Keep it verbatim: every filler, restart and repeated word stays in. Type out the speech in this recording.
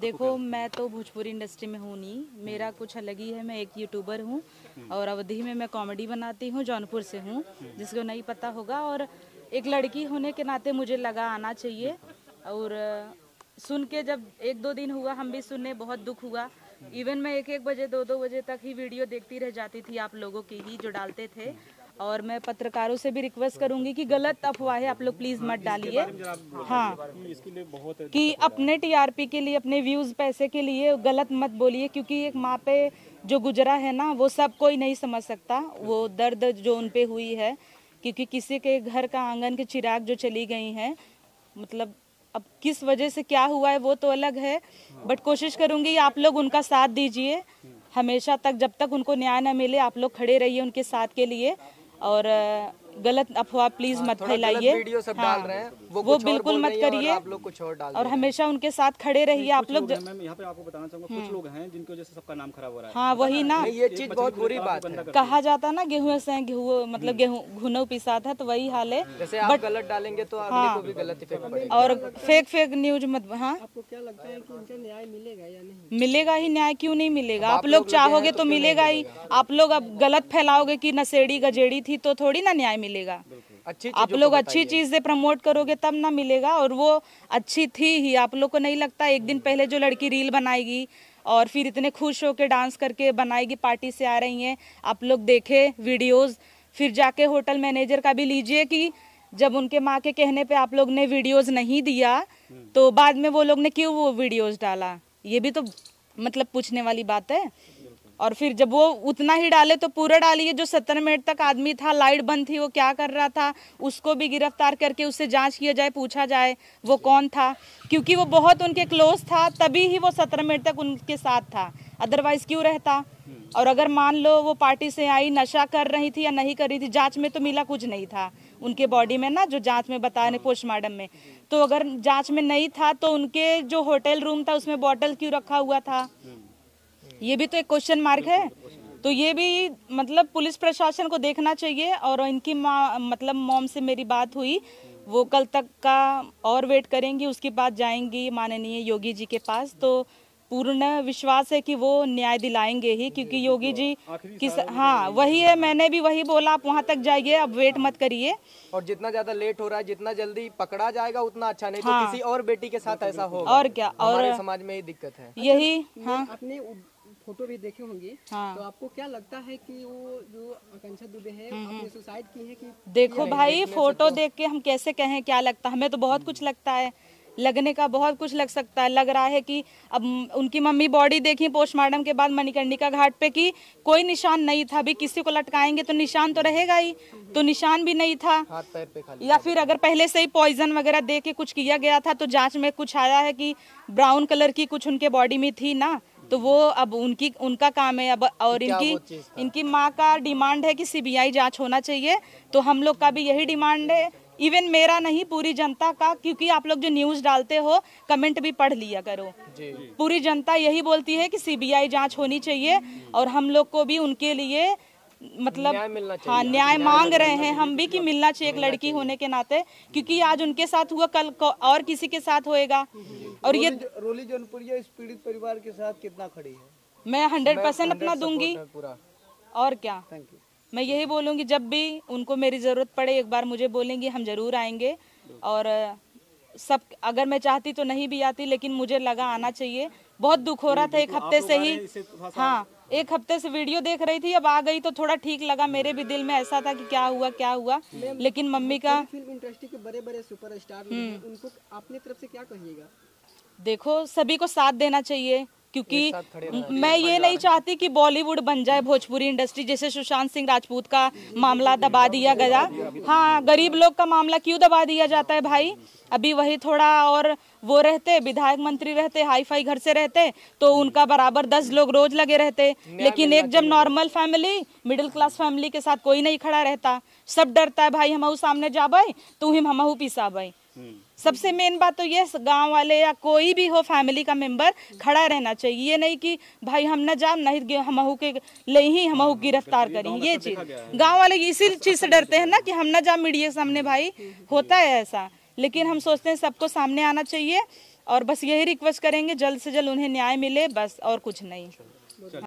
देखो मैं तो भोजपुरी इंडस्ट्री में हूँ नहीं, मेरा कुछ अलग ही है। मैं एक यूट्यूबर हूँ और अवधि में मैं कॉमेडी बनाती हूँ, जौनपुर से हूँ, जिसको नहीं पता होगा। और एक लड़की होने के नाते मुझे लगा आना चाहिए। और सुन के जब एक दो दिन हुआ हम भी सुनने, बहुत दुख हुआ। इवन मैं एक एक बजे दो दो बजे तक ही वीडियो देखती रह जाती थी आप लोगों की ही जो डालते थे। और मैं पत्रकारों से भी रिक्वेस्ट करूंगी कि गलत अफवाहें आप लोग प्लीज मत डालिए। हाँ, कि अपने टीआरपी के लिए, अपने व्यूज पैसे के लिए गलत मत बोलिए, क्योंकि एक माँ पे जो गुजरा है ना, वो सब कोई नहीं समझ सकता, वो दर्द जो उन पे हुई है। क्योंकि किसी के घर का आंगन के चिराग जो चली गई हैं, मतलब अब किस वजह से क्या हुआ है वो तो अलग है, बट कोशिश करूंगी आप लोग उनका साथ दीजिए हमेशा तक, जब तक उनको न्याय न मिले आप लोग खड़े रहिए उनके साथ के लिए। और गलत अफवाह प्लीज मत फैलाइए। वीडियो सब हाँ, डाल रहे हैं वो, वो बिल्कुल मत करिए। आप लोग कुछ और डाल और हमेशा उनके साथ खड़े रहिए आप लोग। मैम यहाँ पे आपको बताना चाहूंगा, कुछ लोग हैं जिनकी वजह से सबका नाम खराब हो रहा है। हाँ वही ना, ये चीज बहुत बुरी बात है। कहा जाता ना गेहूं से गेहूं मतलब गेहूं घुनो पिसा था, तो वही हाल है। जैसे आप गलत डालेंगे तो अगले को भी गलत इफेक्ट पड़ेगा। और फेक फेक न्यूज मत। हाँ, आपको क्या लगता है कि उनका न्याय मिलेगा या नहीं? मिलेगा ही, न्याय क्यों नहीं मिलेगा? आप लोग चाहोगे तो मिलेगा ही। आप लोग अब गलत फैलाओगे कि नशेड़ी गजेड़ी थी तो थोड़ी ना न्याय मिलेगा। अच्छी आप लोग अच्छी चीज से प्रमोट करोगे तब ना मिलेगा, और वो अच्छी थी ही। आप लोग को नहीं लगता एक दिन पहले जो लड़की रील बनाएगी और फिर इतने खुश होकर डांस करके बनाएगी, पार्टी से आ रही हैं, आप लोग देखे वीडियोस। फिर जाके होटल मैनेजर का भी लीजिए कि जब उनके माँ के कहने पे आप लोग ने वीडियोस नहीं दिया तो बाद में वो लोग ने क्यों वो वीडियोस डाला, ये भी तो मतलब पूछने वाली बात है। और फिर जब वो उतना ही डाले तो पूरा डालिए। जो सत्तर मिनट तक आदमी था, लाइट बंद थी, वो क्या कर रहा था, उसको भी गिरफ्तार करके उससे जांच किया जाए, पूछा जाए वो कौन था, क्योंकि वो बहुत उनके क्लोज था, तभी ही वो सत्तर मिनट तक उनके साथ था, अदरवाइज क्यों रहता। और अगर मान लो वो पार्टी से आई, नशा कर रही थी या नहीं कर रही थी, जांच में तो मिला कुछ नहीं था उनके बॉडी में ना, जो जांच में बताया ने पोस्टमार्टम में, तो अगर जांच में नहीं था तो उनके जो होटल रूम था उसमें बॉटल क्यों रखा हुआ था, ये भी तो एक क्वेश्चन मार्क है। तो ये भी मतलब पुलिस प्रशासन को देखना चाहिए। और इनकी माँ मतलब मॉम से मेरी बात हुई, वो कल तक का और वेट करेंगी, उसके बाद जाएंगी माननीय योगी जी के पास। तो पूर्ण विश्वास है कि वो न्याय दिलाएंगे ही, क्योंकि योगी जी किस हाँ वही है, मैंने भी वही बोला, आप वहाँ तक जाइए, अब वेट मत करिए। और जितना ज्यादा लेट हो रहा है, जितना जल्दी पकड़ा जाएगा उतना अच्छा, नहीं हाँ, तो किसी और बेटी के साथ ऐसा होगा। और क्या, और समाज में ही दिक्कत है यही। हाँ, आपने फोटो भी देखे होंगे। हाँ, तो आपको क्या लगता है कि वो जो आकांक्षा दुबे है आपने सुसाइड की है कि? देखो भाई, फोटो देख के हम कैसे कहें क्या लगता है, हमें तो बहुत कुछ लगता है, लगने का बहुत कुछ लग सकता है। लग रहा है कि अब उनकी मम्मी बॉडी देखी पोस्टमार्टम के बाद मणिकर्णिका घाट पे कि कोई निशान नहीं था। अभी किसी को लटकाएंगे तो निशान तो रहेगा ही, तो निशान भी नहीं था। हाथ पैर पे खाली, या फिर अगर पहले से ही पॉइजन वगैरह दे के कुछ किया गया था तो जांच में कुछ आया है कि ब्राउन कलर की कुछ उनके बॉडी में थी ना, तो वो अब उनकी उनका काम है अब। और इनकी इनकी माँ का डिमांड है कि सीबीआई जांच होना चाहिए, तो हम लोग का भी यही डिमांड है। इवन मेरा नहीं, पूरी जनता का, क्योंकि आप लोग जो न्यूज डालते हो कमेंट भी पढ़ लिया करो। पूरी जनता यही बोलती है कि सीबीआई जांच होनी चाहिए, और हम लोग को भी उनके लिए मतलब हाँ न्याय मांग रहे हैं हम भी कि मिलना चाहिए एक लड़की होने के नाते, क्योंकि आज उनके साथ हुआ, कल और किसी के साथ होएगा। और ये रोली जौनपुरिया इस पीड़ित परिवार के साथ कितना खड़ी है? मैं हंड्रेड परसेंट अपना दूंगी, पूरा। और क्या, मैं यही बोलूंगी, जब भी उनको मेरी जरूरत पड़े एक बार मुझे बोलेंगी, हम जरूर आएंगे। और सब अगर मैं चाहती तो नहीं भी आती, लेकिन मुझे लगा आना चाहिए। बहुत दुख हो रहा था एक हफ्ते से ही, हाँ एक हफ्ते से वीडियो देख रही थी, अब आ गई तो थोड़ा ठीक लगा। मेरे भी दिल में ऐसा था कि क्या हुआ क्या हुआ, लेकिन मम्मी का फिल्म इंडस्ट्री के बड़े बड़े सुपरस्टार उनको अपनी तरफ से क्या कहिएगा? देखो, सभी को साथ देना चाहिए, क्योंकि मैं ये नहीं चाहती कि बॉलीवुड बन जाए भोजपुरी इंडस्ट्री, जैसे सुशांत सिंह राजपूत का मामला दबा दिया गया। हाँ, गरीब लोग का मामला क्यों दबा दिया जाता है भाई? अभी वही थोड़ा और वो रहते, विधायक मंत्री रहते, हाई फाई घर से रहते, तो उनका बराबर दस लोग रोज लगे रहते। लेकिन एक जब normal family, middle class family के साथ कोई नहीं खड़ा रहता, सब डरता है भाई हमहू सामने जाबे, तू ही हमहू पिसाबे। सबसे मेन बात तो ये, गांव वाले या कोई भी हो फैमिली का मेंबर खड़ा रहना चाहिए। ये नहीं कि भाई हम न जाम, नहीं हमहू के ले ही हमहू गिरफ्तार करें। ये चीज गांव वाले इसी चीज से डरते हैं ना कि हम न जाम मीडिया के सामने, भाई होता है ऐसा। लेकिन हम सोचते हैं सबको सामने आना चाहिए और बस यही रिक्वेस्ट करेंगे जल्द से जल्द उन्हें न्याय मिले, बस और कुछ नहीं।